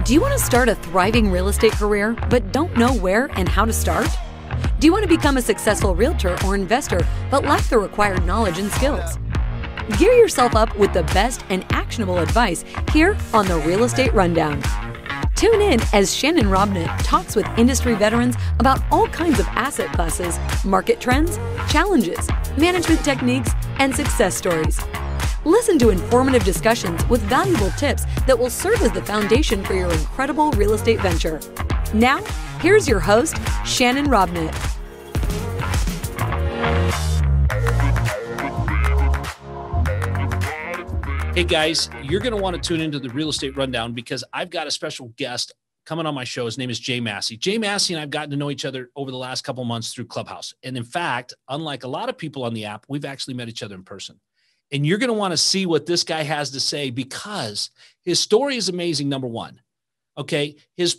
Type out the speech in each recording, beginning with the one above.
Do you want to start a thriving real estate career, but don't know where and how to start? Do you want to become a successful realtor or investor, but lack the required knowledge and skills? Gear yourself up with the best and actionable advice here on the Real Estate Rundown. Tune in as Shannon Robnett talks with industry veterans about all kinds of asset classes, market trends, challenges, management techniques, and success stories. Listen to informative discussions with valuable tips that will serve as the foundation for your incredible real estate venture. Now, here's your host, Shannon Robnett. Hey guys, you're going to want to tune into the Real Estate Rundown because I've got a special guest coming on my show. His name is Jay Massey. Jay Massey and I've gotten to know each other over the last couple months through Clubhouse. And in fact, unlike a lot of people on the app, we've actually met each other in person. And you're going to want to see what this guy has to say because his story is amazing, number one. Okay. His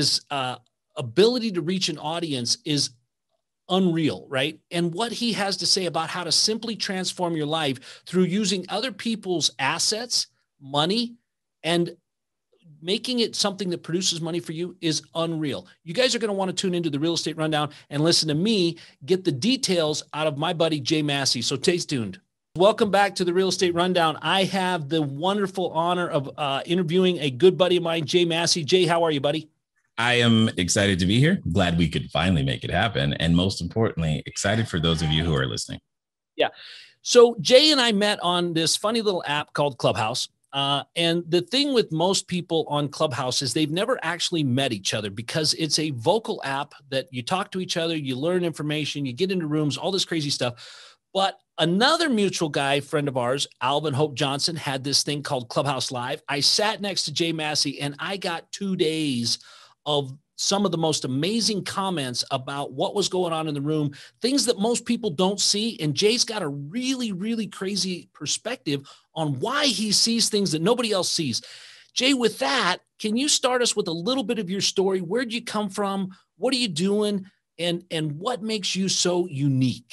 ability to reach an audience is unreal, right? And what he has to say about how to simply transform your life through using other people's assets, money, and making it something that produces money for you is unreal. You guys are going to want to tune into the Real Estate Rundown and listen to me get the details out of my buddy, Jay Massey. So stay tuned. Welcome back to the Real Estate Rundown. I have the wonderful honor of interviewing a good buddy of mine, Jay Massey. Jay, how are you, buddy? I am excited to be here. Glad we could finally make it happen. And most importantly, excited for those of you who are listening. Yeah. So Jay and I met on this funny little app called Clubhouse. And the thing with most people on Clubhouse is they've never actually met each other because it's a vocal app that you talk to each other, you learn information, you get into rooms, all this crazy stuff. But another mutual guy, friend of ours, Alvin Hope Johnson, had this thing called Clubhouse Live. I sat next to Jay Massey and I got 2 days of some of the most amazing comments about what was going on in the room, things that most people don't see. And Jay's got a really, really crazy perspective on why he sees things that nobody else sees. Jay, with that, can you start us with a little bit of your story? Where'd you come from? What are you doing? And what makes you so unique?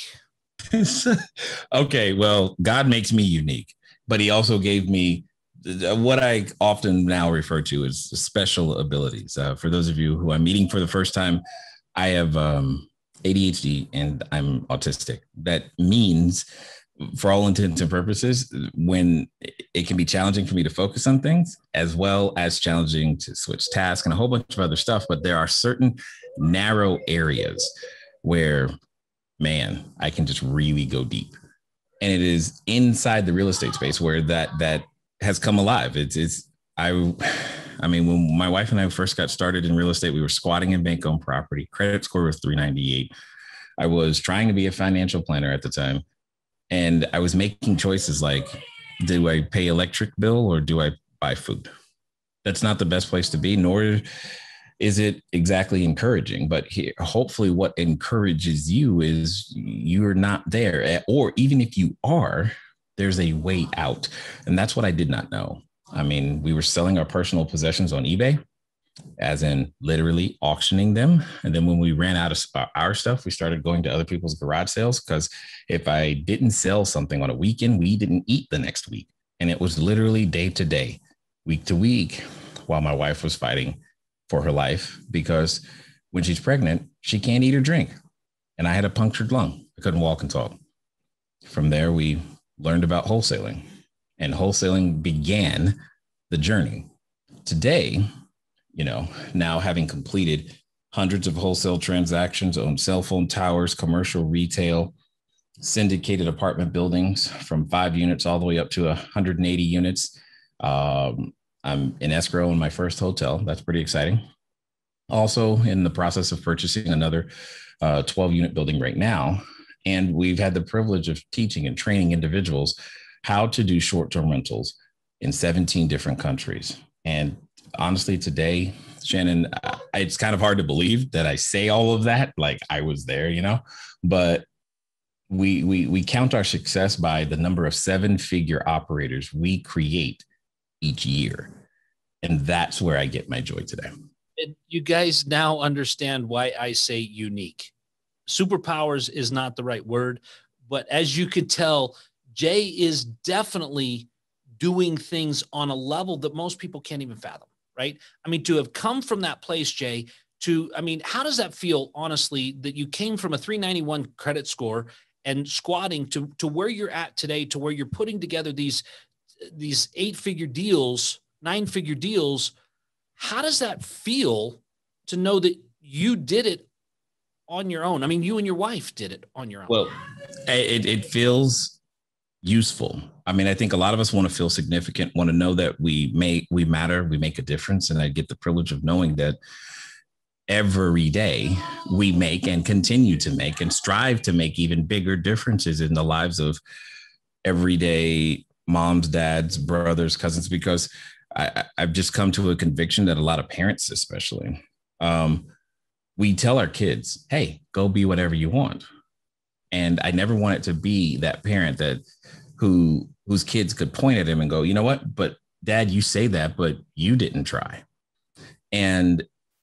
Okay, well, God makes me unique, but he also gave me what I often now refer to as special abilities. For those of you who I'm meeting for the first time, I have ADHD and I'm autistic. That means, for all intents and purposes, when it can be challenging for me to focus on things, as well as challenging to switch tasks and a whole bunch of other stuff. But there are certain narrow areas where, man, I can just really go deep. And it is inside the real estate space where that has come alive. I mean, when my wife and I first got started in real estate, we were squatting in bank-owned property. Credit score was 398. I was trying to be a financial planner at the time. And I was making choices like, do I pay electric bill or do I buy food? That's not the best place to be, nor is it exactly encouraging. But here, hopefully what encourages you is you're not there. Or even if you are, there's a way out. And that's what I did not know. I mean, we were selling our personal possessions on eBay, as in literally auctioning them. And then when we ran out of our stuff, we started going to other people's garage sales, because if I didn't sell something on a weekend, we didn't eat the next week. And it was literally day to day, week to week, while my wife was fighting for her life, because when she's pregnant, she can't eat or drink. And I had a punctured lung. I couldn't walk and talk. From there, we learned about wholesaling, and wholesaling began the journey. Today, now having completed hundreds of wholesale transactions, owned cell phone towers, commercial retail, syndicated apartment buildings from 5 units all the way up to 180 units. I'm in escrow in my first hotel. That's pretty exciting. Also in the process of purchasing another 12-unit building right now. And we've had the privilege of teaching and training individuals how to do short-term rentals in 17 different countries. And honestly, today, Shannon, it's kind of hard to believe that I say all of that like I was there, but we count our success by the number of 7-figure operators we create each year. And that's where I get my joy today. And you guys now understand why I say unique. Superpowers is not the right word, but as you could tell, Jay is definitely doing things on a level that most people can't even fathom. right? I mean, to have come from that place, Jay, I mean, how does that feel, honestly, that you came from a 391 credit score and squatting to where you're at today, to where you're putting together these 8-figure deals, 9-figure deals? How does that feel to know that you did it on your own? I mean, you and your wife did it on your own. Well, it feels useful. I mean, I think a lot of us want to feel significant, want to know that we matter, we make a difference. And I get the privilege of knowing that every day we make and continue to make and strive to make even bigger differences in the lives of everyday moms, dads, brothers, cousins, because I've just come to a conviction that a lot of parents, especially, we tell our kids, hey, go be whatever you want. And I never wanted to be that parent whose kids could point at him and go, you know what, but Dad, you say that, but you didn't try. And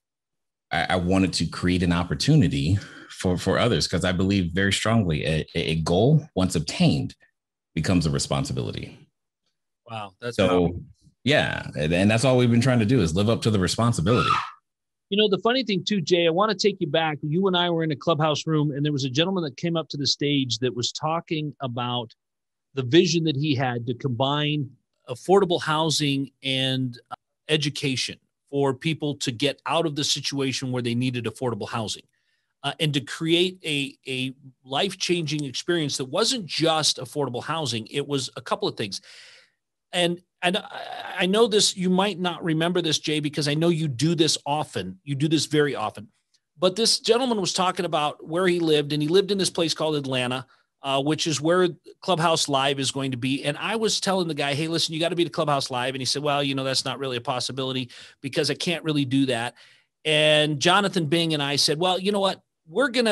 I wanted to create an opportunity for others, because I believe very strongly a goal, once obtained, becomes a responsibility. Wow. That's so powerful. Yeah. And that's all we've been trying to do, is live up to the responsibility. You know, the funny thing too, Jay, I want to take you back. You and I were in a clubhouse room, and there was a gentleman that came up to the stage that was talking about the vision that he had to combine affordable housing and education for people to get out of the situation where they needed affordable housing, and to create a life-changing experience that wasn't just affordable housing. It was a couple of things. And I know this, you might not remember this, Jay, because I know you do this often. You do this very often. But this gentleman was talking about where he lived, and he lived in this place called Atlanta, which is where Clubhouse Live is going to be. And I was telling the guy, hey, listen, you got to be to Clubhouse Live. And he said, well, you know, that's not really a possibility because I can't really do that. And Jonathan Bing and I said, well, you know what? We're going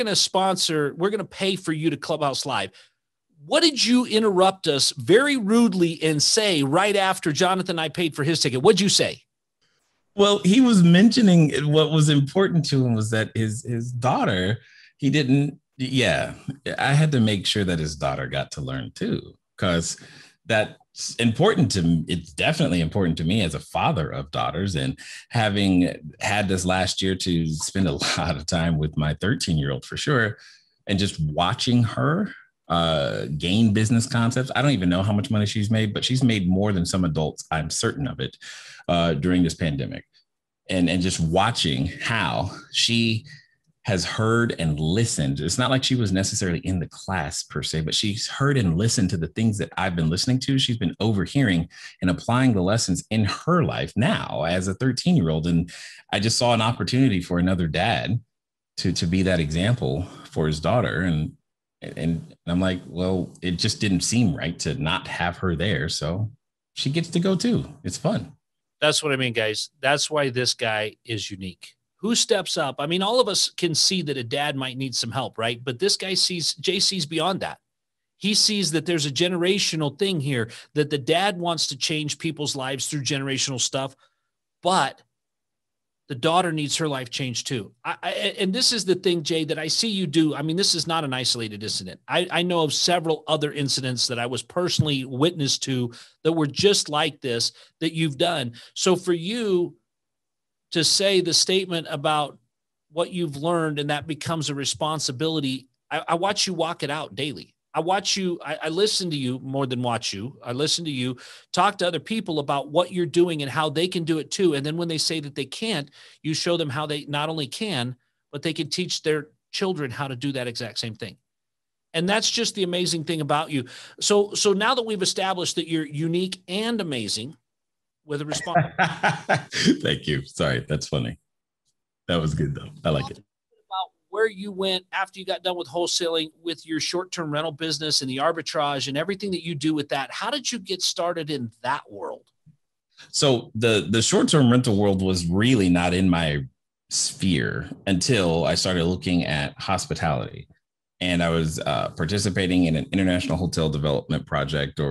to pay for you to Clubhouse Live. What did you interrupt us very rudely and say right after Jonathan and I paid for his ticket? What'd you say? Well, he was mentioning what was important to him was that his daughter, I had to make sure that his daughter got to learn too, because that's important to me. It's definitely important to me as a father of daughters, and having had this last year to spend a lot of time with my 13-year-old for sure, and just watching her gain business concepts. I don't even know how much money she's made, but she's made more than some adults, I'm certain of it, during this pandemic. And just watching how she has heard and listened. It's not like she was necessarily in the class per se, but she's heard and listened to the things that I've been listening to. She's been overhearing and applying the lessons in her life now as a 13-year-old. And I just saw an opportunity for another dad to be that example for his daughter. And I'm like, well, it just didn't seem right to not have her there. So she gets to go too. It's fun. That's what I mean, guys. That's why this guy is unique. Who steps up? I mean, all of us can see that a dad might need some help, right? But this guy sees beyond that. He sees that there's a generational thing here, that the dad wants to change people's lives through generational stuff, but the daughter needs her life changed too. And this is the thing, Jay, that I see you do. I mean, this is not an isolated incident. I know of several other incidents that I was personally witness to that were just like this, that you've done. So for you to say the statement about what you've learned and that becomes a responsibility, I watch you walk it out daily. I listen to you more than watch you. I listen to you talk to other people about what you're doing and how they can do it too. And then when they say that they can't, you show them how they not only can, but they can teach their children how to do that exact same thing. And that's just the amazing thing about you. So now that we've established that you're unique and amazing with a response. Thank you. Sorry. That's funny. That was good though. I like it. Where you went after you got done with wholesaling with your short-term rental business and the arbitrage and everything that you do with that. How did you get started in that world? So the short-term rental world was really not in my sphere until I started looking at hospitality. And I was participating in an international hotel development project,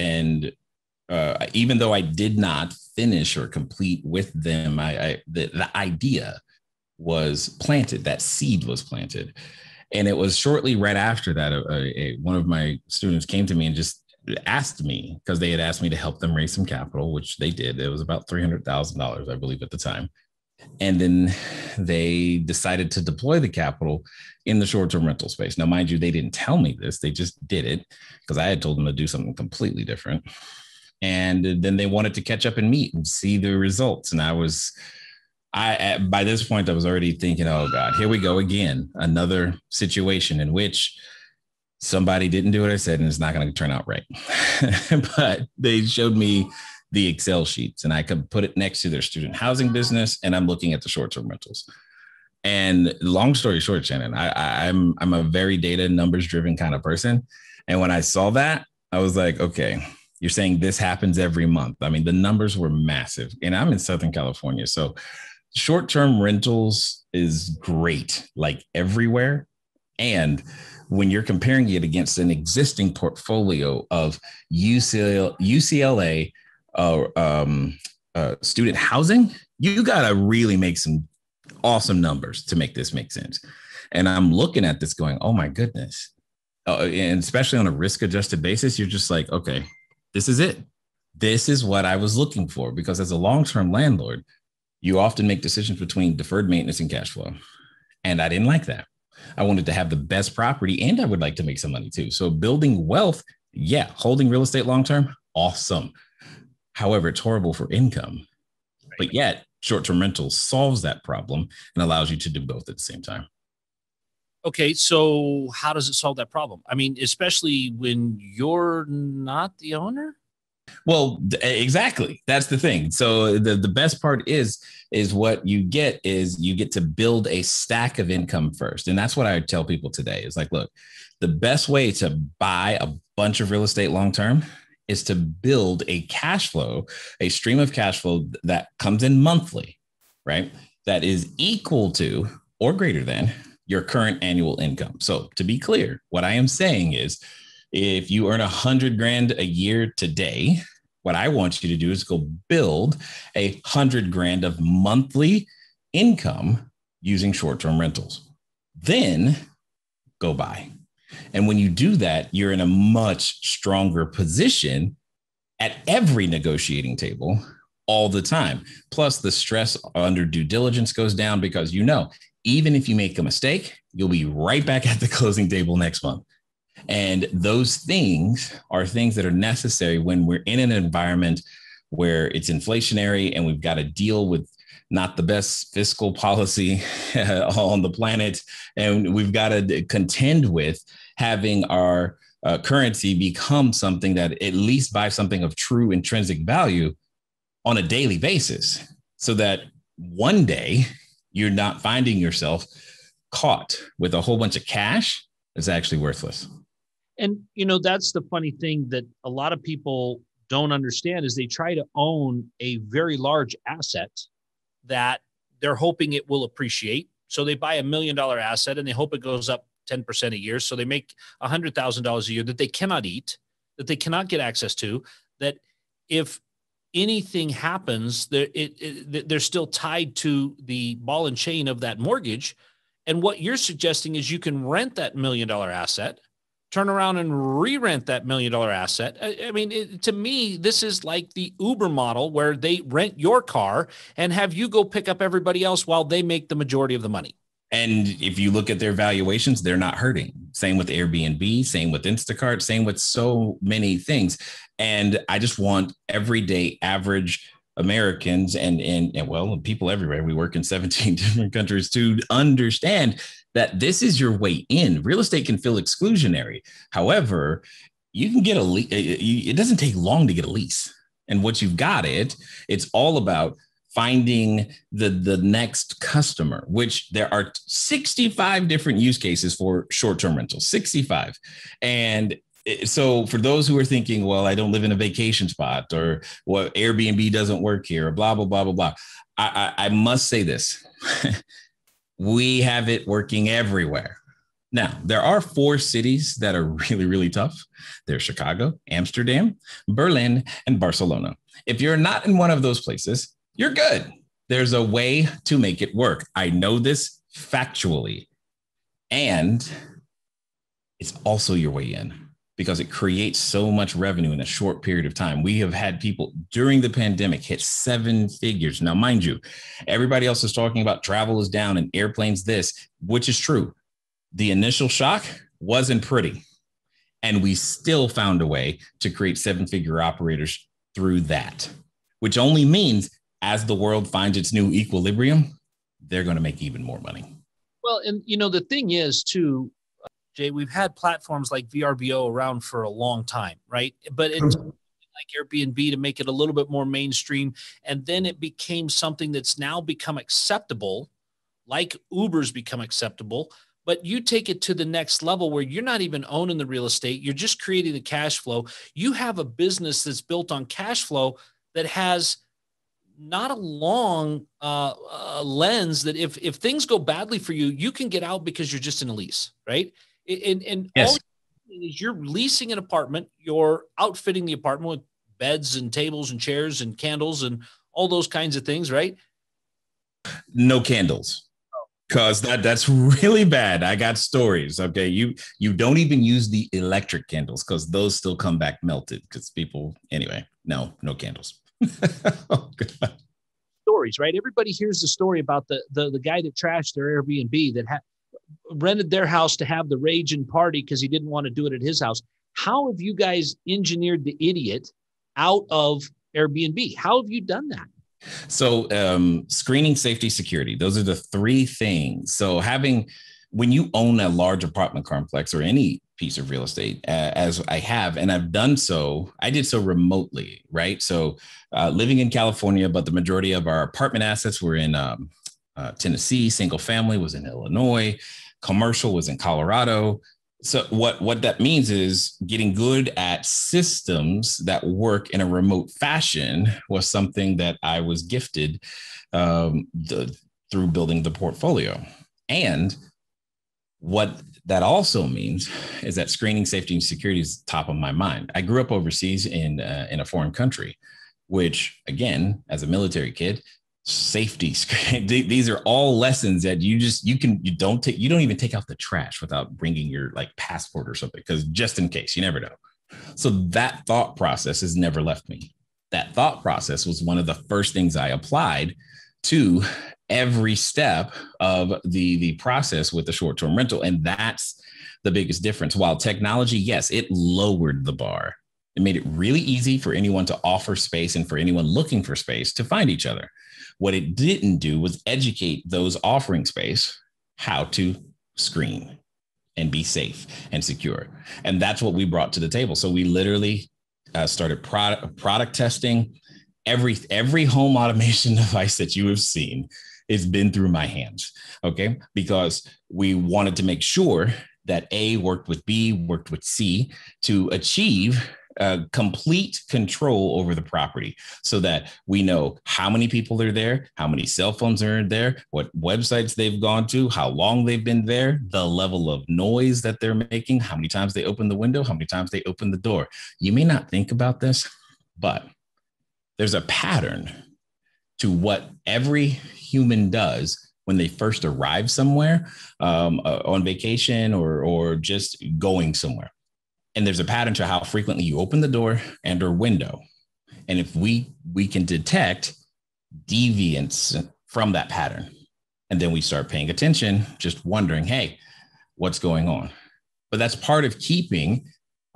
even though I did not finish or complete with them, the idea was planted, that seed was planted. And it was shortly right after that, one of my students came to me and just asked me, because they had asked me to help them raise some capital, which they did. It was about $300,000, I believe, at the time. And then they decided to deploy the capital in the short-term rental space. Now, mind you, they didn't tell me this. They just did it because I had told them to do something completely different. And then they wanted to catch up and meet and see the results. And by this point, I was already thinking, oh God, here we go again. Another situation in which somebody didn't do what I said and it's not going to turn out right. But they showed me the Excel sheets and I could put it next to their student housing business. And I'm looking at the short-term rentals. And long story short, Shannon, I'm a very data numbers driven kind of person. And when I saw that, I was like, okay, you're saying this happens every month. I mean, the numbers were massive and I'm in Southern California. So short-term rentals is great, like everywhere. And when you're comparing it against an existing portfolio of UCLA student housing, you got to really make some awesome numbers to make this make sense. And I'm looking at this going, oh my goodness. And especially on a risk adjusted basis, you're just like, okay, this is it. This is what I was looking for, because as a long-term landlord, you often make decisions between deferred maintenance and cash flow. And I didn't like that. I wanted to have the best property and I would like to make some money too. So building wealth, yeah, holding real estate long-term, awesome. However, it's horrible for income. But yet short-term rentals solves that problem and allows you to do both at the same time. Okay, so how does it solve that problem? I mean, especially when you're not the owner? Well, exactly. That's the thing. So the best part is what you get is you get to build a stack of income first. And that's what I tell people today is like, look, the best way to buy a bunch of real estate long-term is to build a cash flow, a stream of cash flow that comes in monthly, right? That is equal to or greater than your current annual income. So to be clear, what I am saying is if you earn $100,000 a year today, what I want you to do is go build $100,000 of monthly income using short-term rentals. Then go buy. And when you do that, you're in a much stronger position at every negotiating table all the time. Plus, the stress under due diligence goes down because even if you make a mistake, you'll be right back at the closing table next month. And those things are things that are necessary when we're in an environment where it's inflationary and we've got to deal with not the best fiscal policy on the planet. And we've got to contend with having our currency become something that at least buys something of true intrinsic value on a daily basis so that one day you're not finding yourself caught with a whole bunch of cash that's actually worthless. And, that's the funny thing that a lot of people don't understand is they try to own a very large asset that they're hoping it will appreciate. So they buy $1 million asset and they hope it goes up 10% a year. So they make $100,000 a year that they cannot eat, that they cannot get access to, that if anything happens, they're still tied to the ball and chain of that mortgage. And what you're suggesting is you can rent that $1 million asset, turn around and re-rent that $1 million asset. I mean, to me, this is like the Uber model where they rent your car and have you go pick up everybody else while they make the majority of the money. And if you look at their valuations, they're not hurting. Same with Airbnb, same with Instacart, same with so many things. And I just want everyday average Americans and people everywhere. We work in 17 different countries to understand that this is your way in. Real estate can feel exclusionary. However, you can get a lease. It doesn't take long to get a lease. And once you've got it, it's all about finding the next customer, which there are 65 different use cases for short-term rentals, 65. And so for those who are thinking, well, I don't live in a vacation spot or well, Airbnb doesn't work here, or blah, blah, blah, blah, blah. I must say this. We have it working everywhere. Now, there are 4 cities that are really, really tough. There's Chicago, Amsterdam, Berlin, and Barcelona. If you're not in one of those places, you're good. There's a way to make it work. I know this factually. And it's also your way in. because it creates so much revenue in a short period of time. We have had people during the pandemic hit 7 figures. Now, mind you, everybody else is talking about travel is down and airplanes this, which is true. The initial shock wasn't pretty. And we still found a way to create 7-figure operators through that, which only means as the world finds its new equilibrium, they're going to make even more money. Well, and the thing is too, Jay, we've had platforms like VRBO around for a long time, right? But it's like Airbnb to make it a little bit more mainstream. And then it became something that's now become acceptable, like Uber's become acceptable. But you take it to the next level where you're not even owning the real estate. You're just creating the cash flow. You have a business that's built on cash flow that has not a long lens that if things go badly for you, you can get out because you're just in a lease, right? And yes. all you're leasing an apartment, you're outfitting the apartment with beds and tables and chairs and candles and all those kinds of things, right? No candles, because that's really bad. I got stories. Okay, you don't even use the electric candles because those still come back melted because people. Anyway, no candles. Oh, God. Stories, right? Everybody hears the story about the guy that trashed their Airbnb that rented their house to have the rage and party because he didn't want to do it at his house. How have you guys engineered the idiot out of Airbnb? How have you done that? So screening, safety, security, those are the 3 things. So when you own a large apartment complex or any piece of real estate, as I have, and I've done so, I did so remotely, right? So living in California, but the majority of our apartment assets were in Tennessee, single family was in Illinois, commercial was in Colorado. So what that means is getting good at systems that work in a remote fashion was something that I was gifted through building the portfolio. And what that also means is that screening, safety, and security is top of my mind. I grew up overseas in a foreign country, which, again, as a military kid, safety, these are all lessons that you don't even take out the trash without bringing your passport or something, because just in case, you never know. So that thought process has never left me. That thought process was one of the first things I applied to every step of the process with the short-term rental. And that's the biggest difference. While technology, yes, it lowered the bar. It made it really easy for anyone to offer space and for anyone looking for space to find each other. What it didn't do was educate those offering space how to screen and be safe and secure. And that's what we brought to the table. So we literally started product testing. Every home automation device that you have seen has been through my hands, okay? Because we wanted to make sure that A worked with B, worked with C to achieve complete control over the property so that we know how many people are there, how many cell phones are there, what websites they've gone to, how long they've been there, the level of noise that they're making, how many times they open the window, how many times they open the door. You may not think about this, but there's a pattern to what every human does when they first arrive somewhere on vacation or just going somewhere. And there's a pattern to how frequently you open the door and or window. And if we can detect deviance from that pattern, and then we start paying attention, just wondering, hey, what's going on? But that's part of keeping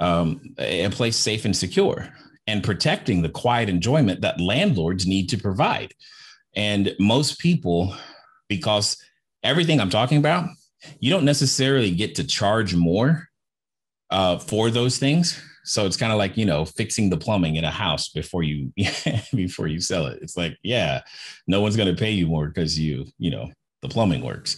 a place safe and secure and protecting the quiet enjoyment that landlords need to provide. And most people, because everything I'm talking about, you don't necessarily get to charge more for those things. So it's kind of like, fixing the plumbing in a house before you sell it. It's like, yeah, no one's going to pay you more because the plumbing works.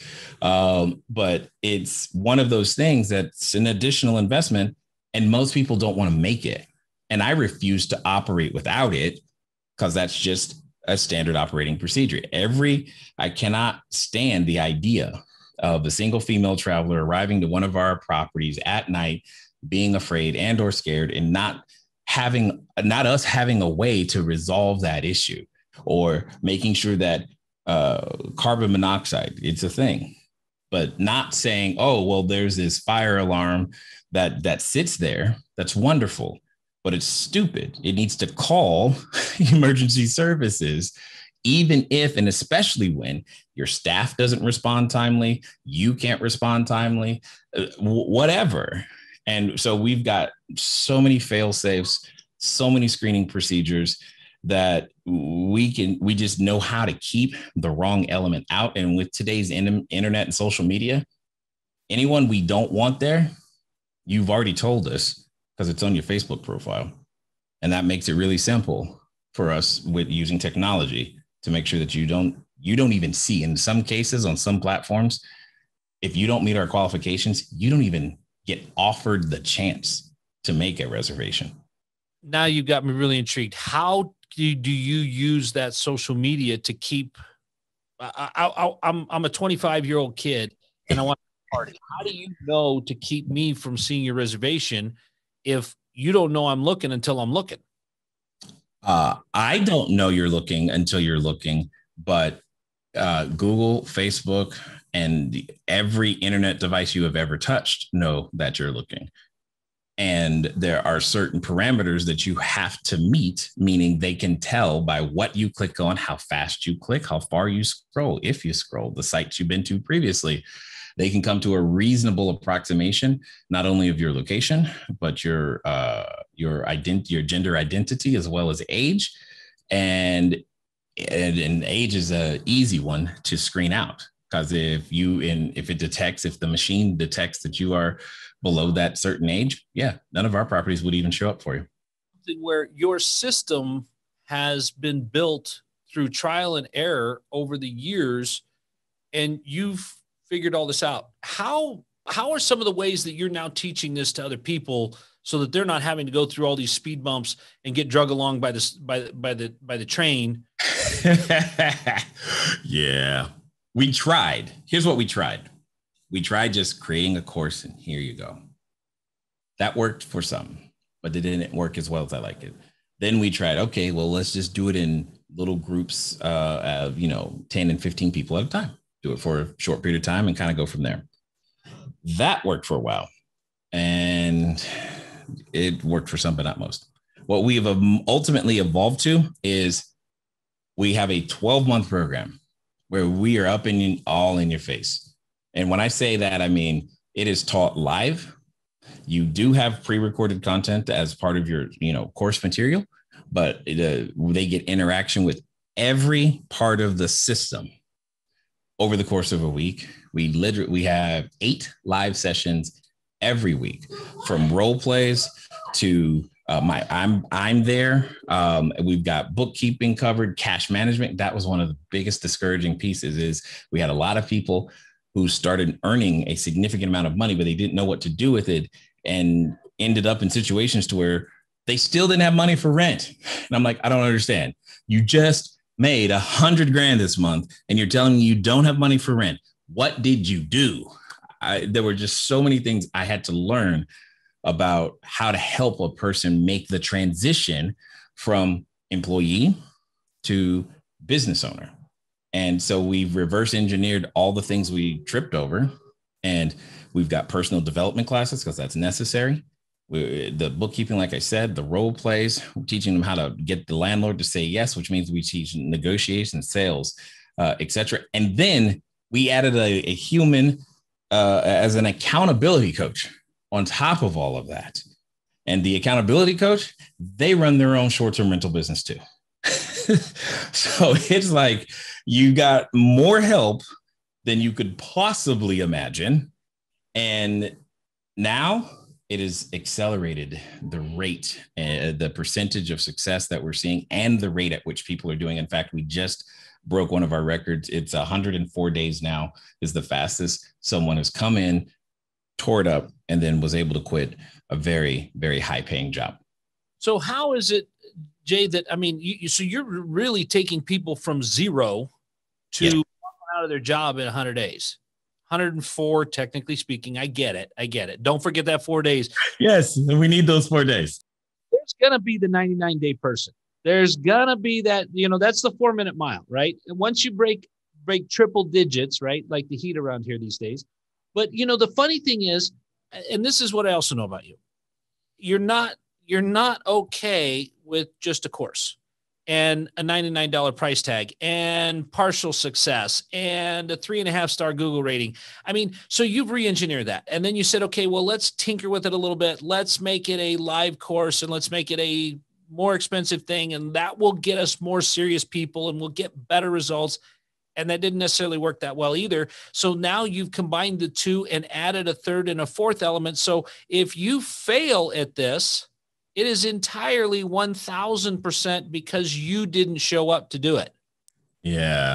But it's one of those things that's an additional investment and most people don't want to make it. And I refuse to operate without it because that's just a standard operating procedure. I cannot stand the idea of a single female traveler arriving to one of our properties at night, being afraid and or scared and not us having a way to resolve that issue, or making sure that carbon monoxide, it's a thing, but not saying, oh, well, there's this fire alarm that sits there. That's wonderful, but it's stupid. It needs to call emergency services, even if, and especially when your staff doesn't respond timely, you can't respond timely, whatever. And so we've got so many fail safes, so many screening procedures that we just know how to keep the wrong element out. And with today's internet and social media, anyone we don't want there, you've already told us because it's on your Facebook profile. And that makes it really simple for us with using technology to make sure that you don't even see. In some cases, on some platforms, if you don't meet our qualifications, you don't even get offered the chance to make a reservation. Now you've got me really intrigued. How do you use that social media to keep? I'm a 25-year-old kid and I want to party. How do you know to keep me from seeing your reservation if you don't know I'm looking until I'm looking? I don't know you're looking until you're looking, but Google, Facebook, and every internet device you have ever touched know that you're looking. And there are certain parameters that you have to meet, meaning they can tell by what you click on, how fast you click, how far you scroll, if you scroll, the sites you've been to previously. They can come to a reasonable approximation, not only of your location, but your gender identity, as well as age. And age is an easy one to screen out, because if the machine detects that you are below that certain age, none of our properties would even show up for you. Where your system has been built through trial and error over the years, and you've figured all this out. How are some of the ways that you're now teaching this to other people so that they're not having to go through all these speed bumps and get drug along by the train? Yeah, we tried. Here's what we tried. We tried just creating a course, and here you go. That worked for some, but it didn't work as well as I like it. Then we tried, okay, well, let's just do it in little groups of 10 and 15 people at a time. Do it for a short period of time and kind of go from there. That worked for a while, and it worked for some, but not most. What we have ultimately evolved to is we have a 12-month program where we are all in your face. And when I say that, I mean, it is taught live. You do have pre-recorded content as part of your, course material, but they get interaction with every part of the system over the course of a week. We have 8 live sessions every week, from role plays to I'm there. We've got bookkeeping covered, cash management. That was one of the biggest discouraging pieces. Is we had a lot of people who started earning a significant amount of money, but they didn't know what to do with it, and ended up in situations to where they still didn't have money for rent. And I'm like, I don't understand. You just made $100,000 this month, and you're telling me you don't have money for rent. What did you do? There were just so many things I had to learn about how to help a person make the transition from employee to business owner. And so we've reverse engineered all the things we tripped over, and we've got personal development classes because that's necessary. The bookkeeping, like I said, the role plays, we're teaching them how to get the landlord to say yes, which means we teach negotiation, sales, etc. And then we added a human as an accountability coach on top of all of that. And the accountability coach, they run their own short-term rental business too. So it's like you got more help than you could possibly imagine. And now it has accelerated the rate, the percentage of success that we're seeing, and the rate at which people are doing. In fact, we just broke one of our records. It's 104 days now is the fastest someone has come in, tore it up, and then was able to quit a very, very high paying job. So how is it, Jay, that, I mean, so you're really taking people from zero to out of their job in 100 days, 104, technically speaking. I get it. Don't forget that 4 days. Yes. We need those 4 days. There's going to be the 99-day person. There's going to be that, that's the 4-minute mile, right? And once you break triple digits, right? Like the heat around here these days. But, the funny thing is, and this is what I also know about you. You're not okay with just a course and a $99 price tag and partial success and a 3.5-star Google rating. I mean, so you've re-engineered that. And then you said, okay, well, let's tinker with it a little bit. Let's make it a live course and let's make it a more expensive thing. And that will get us more serious people and we'll get better results. And that didn't necessarily work that well either. So now you've combined the two and added a third and a fourth element. So if you fail at this, it is entirely 1000% because you didn't show up to do it. Yeah,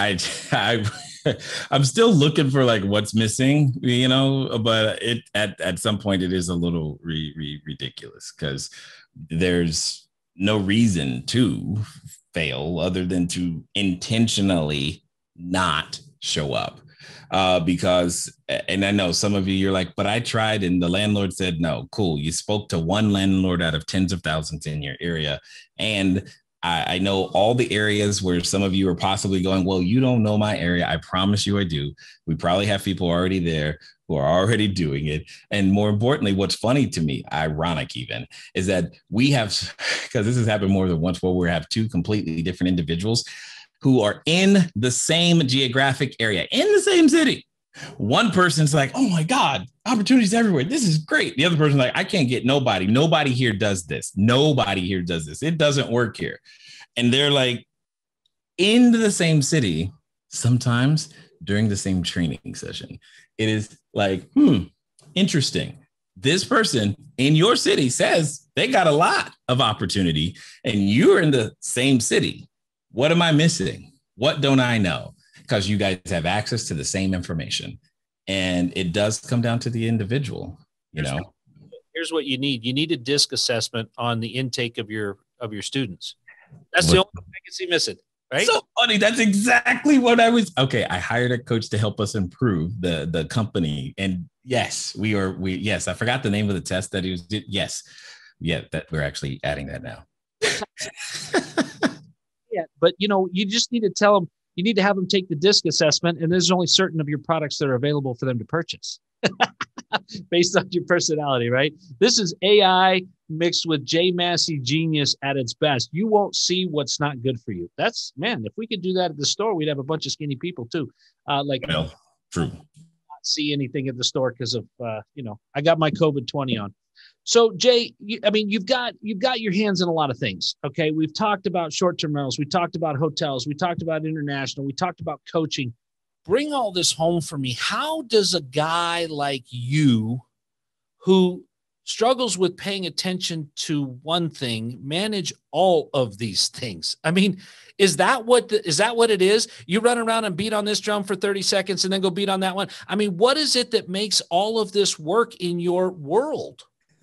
I'm still looking for like what's missing, but it at some point it is a little ridiculous because there's no reason to fail other than to intentionally not show up. Because, and I know some of you're like, but I tried and the landlord said, no, cool. You spoke to one landlord out of tens of thousands in your area. And I know all the areas where some of you are possibly going, well, you don't know my area. I promise you I do. We probably have people already there who are already doing it. And more importantly, what's funny to me, ironic even, is that we have, because this has happened more than once, where we have two completely different individuals who are in the same geographic area, in the same city. One person's like, oh my God, opportunities everywhere. This is great. The other person's like, I can't get nobody. Nobody here does this. Nobody here does this. It doesn't work here. And they're like in the same city, sometimes during the same training session. It is like, interesting. This person in your city says they got a lot of opportunity and you're in the same city. What am I missing? What don't I know? Because you guys have access to the same information. And it does come down to the individual, Here's what you need. You need a DISC assessment on the intake of your students. That's the only thing I can see missing, right? So funny. That's exactly what I was. Okay, I hired a coach to help us improve the company. And yes, yes, I forgot the name of the test that he was. Yes. Yeah, that we're actually adding that now. Yeah, but you just need to tell them, you need to have them take the DISC assessment, and there's only certain of your products that are available for them to purchase based on your personality, right? This is AI mixed with J. Massey genius at its best. You won't see what's not good for you. If we could do that at the store, we'd have a bunch of skinny people too. True. Not see anything at the store because of, I got my COVID-20 on. So Jay, you've got your hands in a lot of things. Okay. We've talked about short-term rentals. We talked about hotels. We talked about international. We talked about coaching. Bring all this home for me. How does a guy like you who struggles with paying attention to one thing manage all of these things? I mean, is that what it is? You run around and beat on this drum for 30 seconds and then go beat on that one. I mean, what is it that makes all of this work in your world?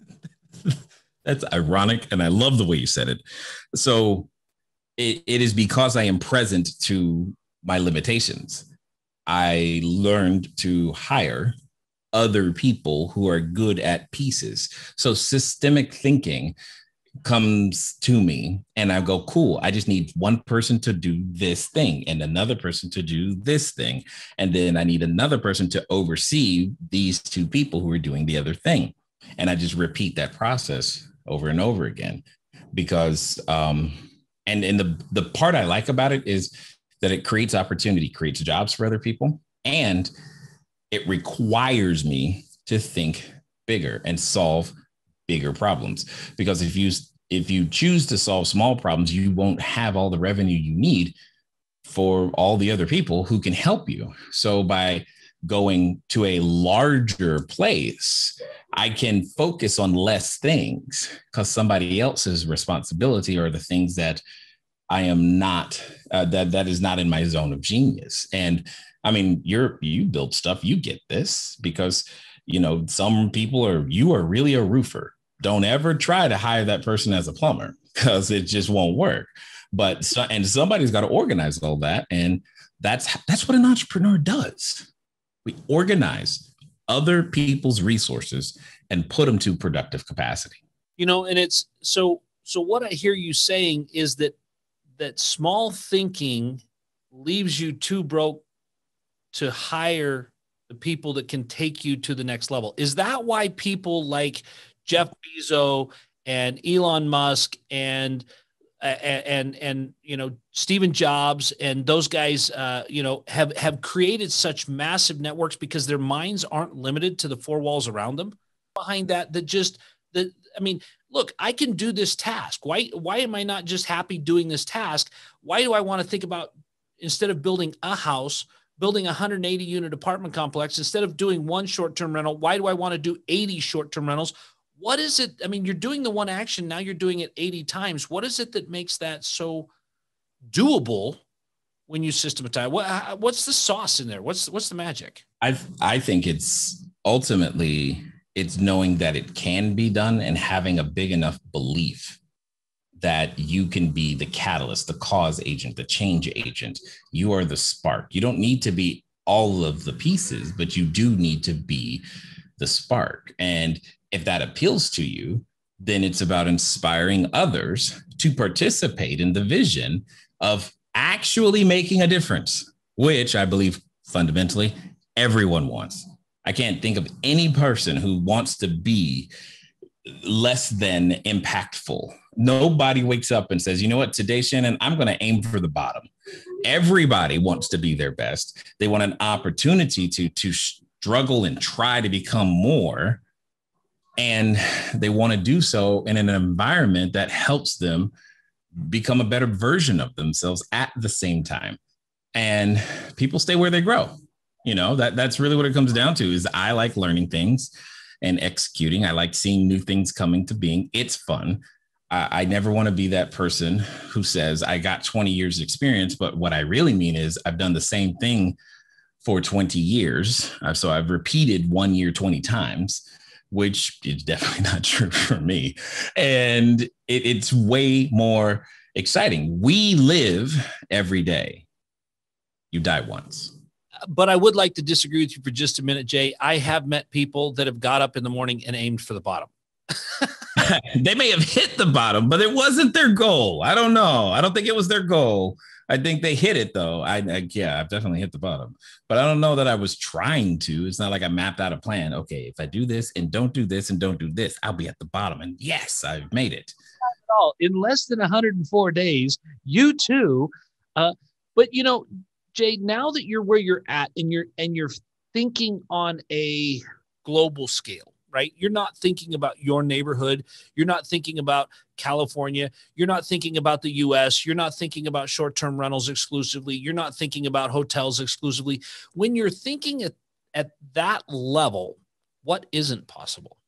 That's ironic. And I love the way you said it. So it is because I am present to my limitations. I learned to hire other people who are good at pieces. So systemic thinking comes to me and I go, cool, I just need one person to do this thing and another person to do this thing. And then I need another person to oversee these two people who are doing the other thing. And I just repeat that process over and over again because, and the part I like about it is that it creates opportunity, creates jobs for other people. And it requires me to think bigger and solve bigger problems. Because if you choose to solve small problems, you won't have all the revenue you need for all the other people who can help you. So by going to a larger place, I can focus on less things because somebody else's responsibility are the things that I am not, that is not in my zone of genius. And I mean, you build stuff, you get this because, some people you are really a roofer. Don't ever try to hire that person as a plumber because it just won't work. But somebody's got to organize all that. And that's what an entrepreneur does. We organize other people's resources and put them to productive capacity. And it's so what I hear you saying is that small thinking leaves you too broke to hire the people that can take you to the next level. Is that why people like Jeff Bezos and Elon Musk and Stephen Jobs and those guys have created such massive networks because their minds aren't limited to the four walls around them? Behind that look, I can do this task. Why am I not just happy doing this task? Why do I want to think about, instead of building a house, building a 180 unit apartment complex, instead of doing one short-term rental, why do I want to do 80 short-term rentals? What is it? I mean, you're doing the one action. Now you're doing it 80 times. What is it that makes that so doable when you systematize? What's the sauce in there? What's the magic? I think it's ultimately, it's knowing that it can be done and having a big enough belief that you can be the catalyst, the cause agent, the change agent. You are the spark. You don't need to be all of the pieces, but you do need to be the spark. And if that appeals to you, then it's about inspiring others to participate in the vision of actually making a difference, which I believe fundamentally everyone wants. I can't think of any person who wants to be less than impactful. Nobody wakes up and says, you know what, today, Shannon, I'm going to aim for the bottom. Everybody wants to be their best. They want an opportunity to struggle and try to become more. And they want to do so in an environment that helps them become a better version of themselves at the same time. And people stay where they grow. You know, that's really what it comes down to. Is I like learning things and executing. I like seeing new things coming to being. It's fun. I never want to be that person who says I got 20 years experience, but what I really mean is I've done the same thing for 20 years. So I've repeated 1 year 20 times, which is definitely not true for me. And it's way more exciting. We live every day. You die once. But I would like to disagree with you for just a minute, Jay. I have met people that have got up in the morning and aimed for the bottom. They may have hit the bottom, but it wasn't their goal. I don't know. I don't think it was their goal. I think they hit it, though. I've definitely hit the bottom, but I don't know that I was trying to. It's not like I mapped out a plan. Okay, if I do this and don't do this and don't do this, I'll be at the bottom. And yes, I've made it. In less than 104 days, you too. But you know, Jay, now that you're where you're at and you're thinking on a global scale, right? You're not thinking about your neighborhood. You're not thinking about California. You're not thinking about the US. You're not thinking about short-term rentals exclusively. You're not thinking about hotels exclusively. When you're thinking at that level, what isn't possible?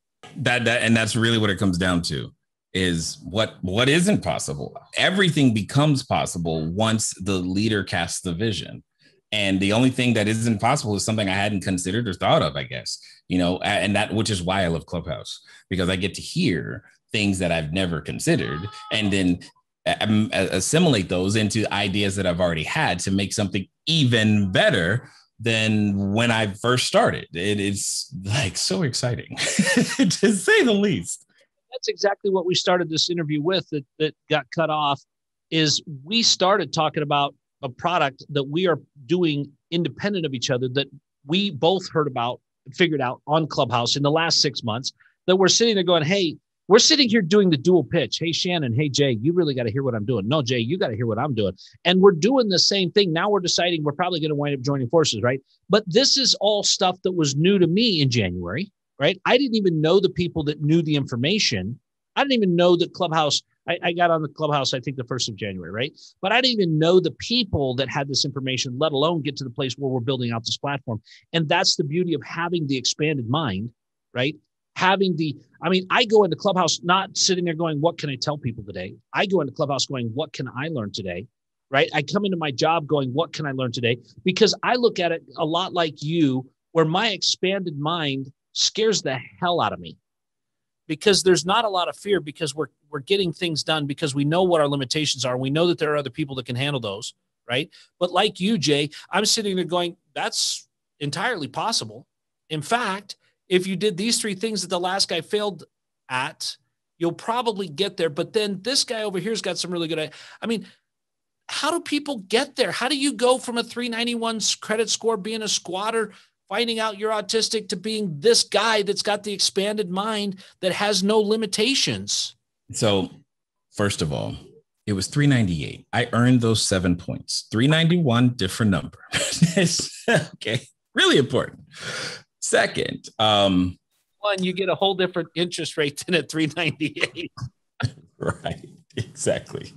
And that's really what it comes down to, is what isn't possible. Everything becomes possible once the leader casts the vision. And the only thing that isn't possible is something I hadn't considered or thought of, I guess, you know, and that, which is why I love Clubhouse, because I get to hear things that I've never considered and then assimilate those into ideas that I've already had to make something even better than when I first started. It's like so exciting to say the least. That's exactly what we started this interview with that got cut off. Is we started talking about a product that we are doing independent of each other that we both heard about, figured out on Clubhouse in the last 6 months, that we're sitting there going, hey, we're sitting here doing the dual pitch. Hey, Shannon, hey, Jay, you really got to hear what I'm doing. No, Jay, you got to hear what I'm doing. And we're doing the same thing. Now we're deciding we're probably going to wind up joining forces, right? But this is all stuff that was new to me in January, right? I didn't even know the people that knew the information. I didn't even know that Clubhouse, I got on the Clubhouse, I think the 1st of January, right? But I didn't even know the people that had this information, let alone get to the place where we're building out this platform. And that's the beauty of having the expanded mind, right? I go into Clubhouse not sitting there going, what can I tell people today? I go into Clubhouse going, what can I learn today? Right? I come into my job going, what can I learn today? Because I look at it a lot like you, where my expanded mind scares the hell out of me. Because there's not a lot of fear, because we're getting things done, because we know what our limitations are. We know that there are other people that can handle those, right? But like you, Jay, I'm sitting there going, that's entirely possible. In fact, if you did these 3 things that the last guy failed at, you'll probably get there. But then this guy over here's got some really good, I mean, how do people get there? How do you go from a 391 credit score being a squatter finding out you're autistic to being this guy that's got the expanded mind that has no limitations? So first of all, it was 398. I earned those 7 points. 391, different number. Okay. Really important. Second, one, you get a whole different interest rate than at 398. Right. Exactly.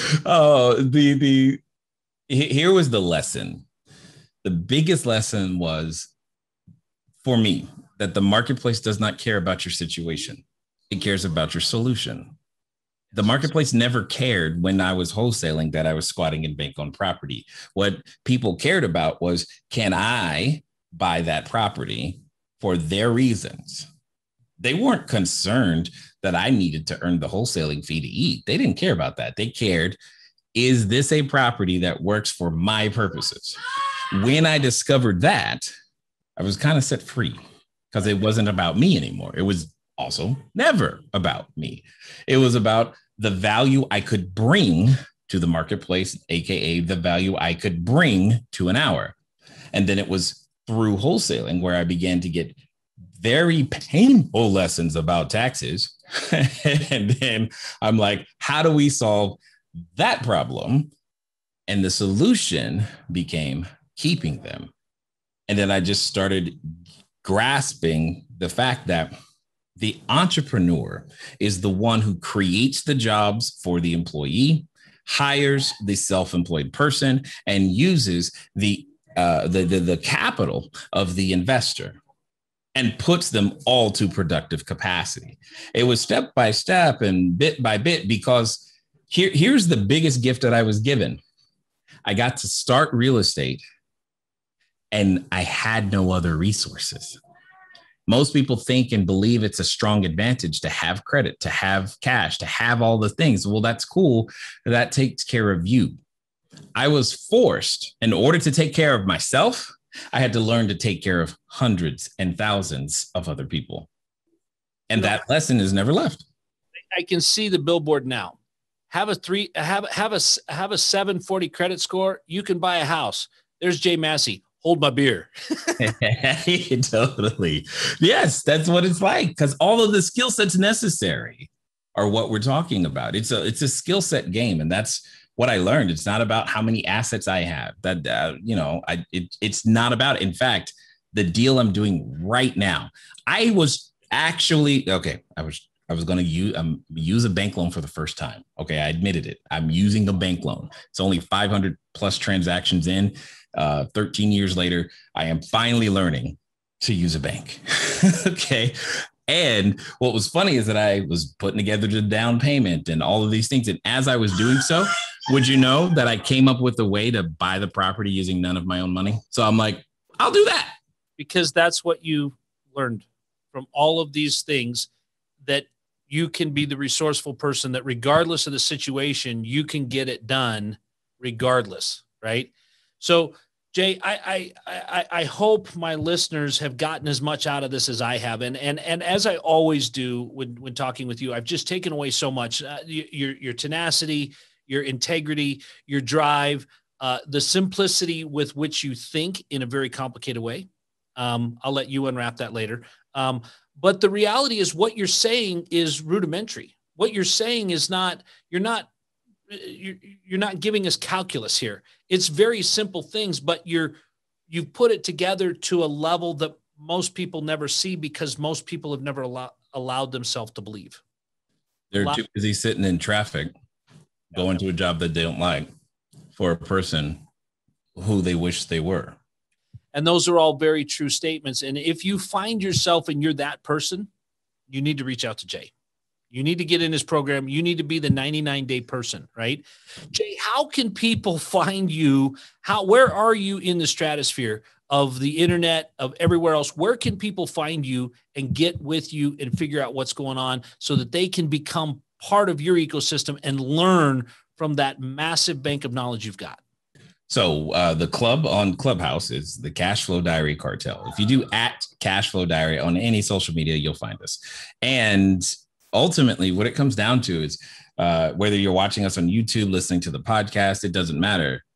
Here was the lesson. The biggest lesson was for me that the marketplace does not care about your situation. It cares about your solution. The marketplace never cared when I was wholesaling that I was squatting in bank-owned property. What people cared about was, can I buy that property for their reasons? They weren't concerned that I needed to earn the wholesaling fee to eat. They didn't care about that. They cared, is this a property that works for my purposes? When I discovered that, I was kind of set free because it wasn't about me anymore. It was also never about me. It was about the value I could bring to the marketplace, AKA the value I could bring to an hour. And then it was through wholesaling where I began to get very painful lessons about taxes. And then I'm like, how do we solve that problem? And the solution became keeping them. And then I just started grasping the fact that the entrepreneur is the one who creates the jobs for the employee, hires the self-employed person, and uses the capital of the investor and puts them all to productive capacity. It was step by step and bit by bit, because here's the biggest gift that I was given. I got to start real estate and I had no other resources. Most people think and believe it's a strong advantage to have credit, to have cash, to have all the things. Well, that's cool. That takes care of you. I was forced, in order to take care of myself, I had to learn to take care of hundreds and thousands of other people. And that lesson is never left. I can see the billboard now. Have a 740 credit score. You can buy a house. There's Jay Massey. Hold my beer. Totally. Yes, that's what it's like. Because all of the skill sets necessary are what we're talking about. It's a skill set game. And that's what I learned. It's not about how many assets I have. It's not about, in fact, the deal I'm doing right now. I was actually, I was going to use a bank loan for the first time. Okay, I admitted it. I'm using a bank loan. It's only 500 plus transactions in. 13 years later, I am finally learning to use a bank. Okay. And what was funny is that I was putting together the down payment and all of these things. And as I was doing so, would you know that I came up with a way to buy the property using none of my own money? So I'm like, I'll do that. Because that's what you learned from all of these things, that you can be the resourceful person, that regardless of the situation, you can get it done regardless, right? So, Jay, I hope my listeners have gotten as much out of this as I have. And as I always do when talking with you, I've just taken away so much. Your tenacity, your integrity, your drive, the simplicity with which you think in a very complicated way. I'll let you unwrap that later. But the reality is, what you're saying is rudimentary. What you're saying is you're not giving us calculus here. It's very simple things, but you've put it together to a level that most people never see, because most people have never allowed themselves to believe. They're too busy sitting in traffic, going to a job that they don't like, for a person who they wish they were. And those are all very true statements. And if you find yourself and you're that person, you need to reach out to Jay. You need to get in his program. You need to be the 99-day person, right? Jay, how can people find you? Where are you in the stratosphere of the internet, of everywhere else? Where can people find you and get with you and figure out what's going on so that they can become part of your ecosystem and learn from that massive bank of knowledge you've got? So the club on Clubhouse is the Cash Flow Diary Cartel. If you do @Cash Flow Diary on any social media, you'll find us. And ultimately, what it comes down to is whether you're watching us on YouTube, listening to the podcast, it doesn't matter.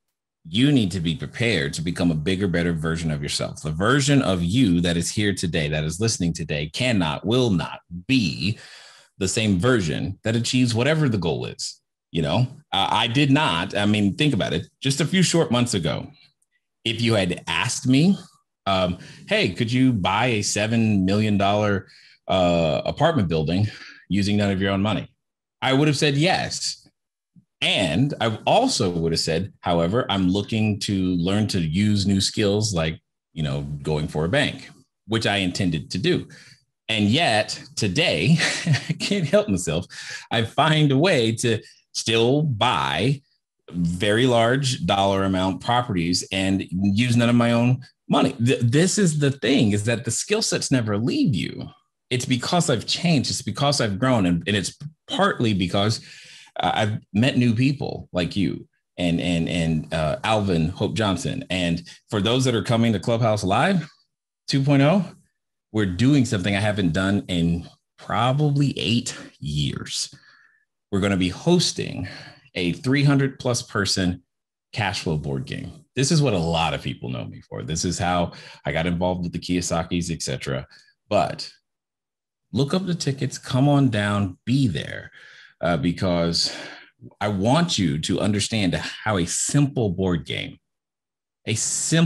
you need to be prepared to become a bigger, better version of yourself. The version of you that is here today, that is listening today, will not be the same version that achieves whatever the goal is. I did not. I mean, think about it. Just a few short months ago, if you had asked me, hey, could you buy a $7 million apartment building using none of your own money? I would have said yes. And I also would have said, however, I'm looking to learn to use new skills like, going for a bank, which I intended to do. And yet today, I can't help myself. I find a way to still buy very large dollar amount properties and use none of my own money. This is the thing, is that the skill sets never leave you. It's because I've changed. It's because I've grown. And it's partly because I've met new people like you and Alvin Hope Johnson. And for those that are coming to Clubhouse Live 2.0, we're doing something I haven't done in probably 8 years. We're going to be hosting a 300 plus person cash flow board game. This is what a lot of people know me for. This is how I got involved with the Kiyosakis, etc. But look up the tickets, come on down, be there, because I want you to understand how a simple board game is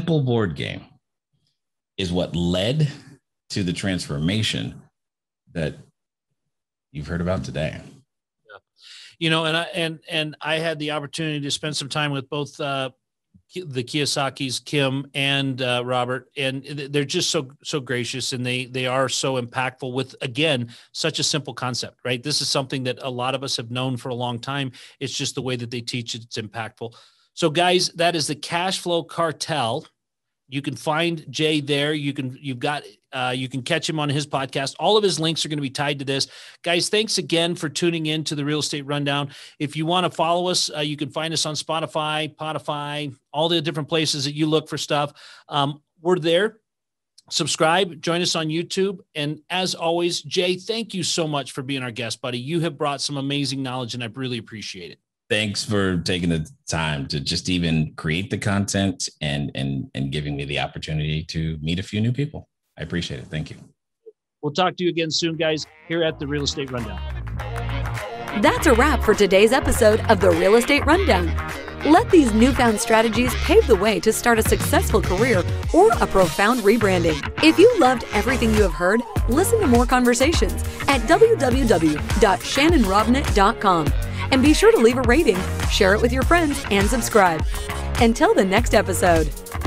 what led to the transformation that you've heard about today. And I had the opportunity to spend some time with both the Kiyosakis, Kim and Robert, and they're just so gracious, and they are so impactful with, again, such a simple concept, right? This is something that a lot of us have known for a long time. It's just the way that they teach it, it's impactful. So guys, that is the Cash Flow Cartel. You can find Jay there. You can catch him on his podcast. All of his links are going to be tied to this. Guys, thanks again for tuning in to the Real Estate Rundown. If you want to follow us, you can find us on Spotify, all the different places that you look for stuff. We're there. Subscribe, join us on YouTube. And as always, Jay, thank you so much for being our guest, buddy. You have brought some amazing knowledge, and I really appreciate it. Thanks for taking the time to just even create the content and giving me the opportunity to meet a few new people. I appreciate it. Thank you. We'll talk to you again soon, guys, here at the Real Estate Rundown. That's a wrap for today's episode of the Real Estate Rundown. Let these newfound strategies pave the way to start a successful career or a profound rebranding. If you loved everything you have heard, listen to more conversations at www.shannonrobnett.com. And be sure to leave a rating, share it with your friends, and subscribe. Until the next episode.